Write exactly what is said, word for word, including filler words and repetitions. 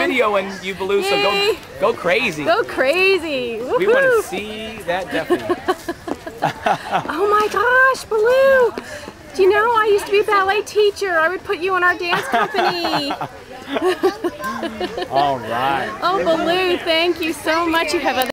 videoing you, Baloo, so go, go crazy. Go crazy. We want to see that Duffy. Oh my gosh, Baloo. Do you know, I used to be a ballet teacher. I would put you in our dance company. All right. Oh, Baloo, thank you so much. You have a